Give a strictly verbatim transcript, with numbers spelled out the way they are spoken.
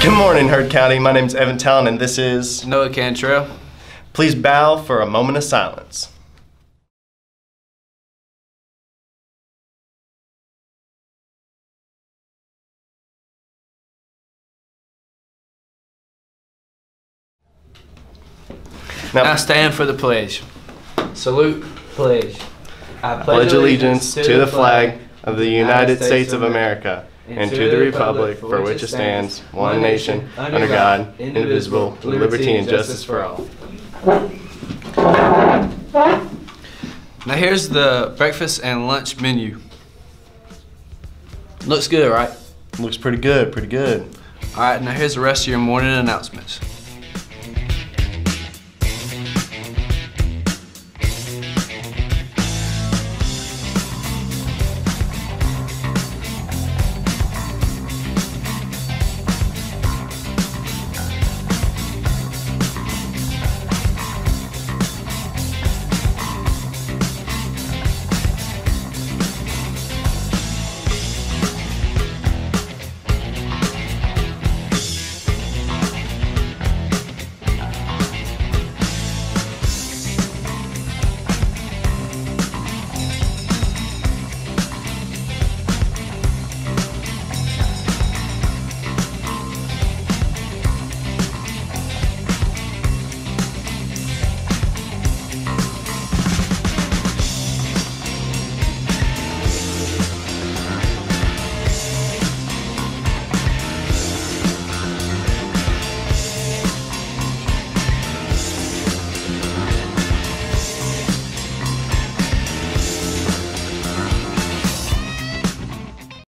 Good morning, Heard County. My name's Evan Talon, and this is Noah Cantrell. Please bow for a moment of silence. Now, Now stand for the pledge. Salute, pledge. I pledge allegiance to the flag of the United States of America and to the republic for which it stands, one nation, under God, indivisible, with liberty and justice for all. Now here's the breakfast and lunch menu. Looks good, right? Looks pretty good, pretty good. All right, now here's the rest of your morning announcements.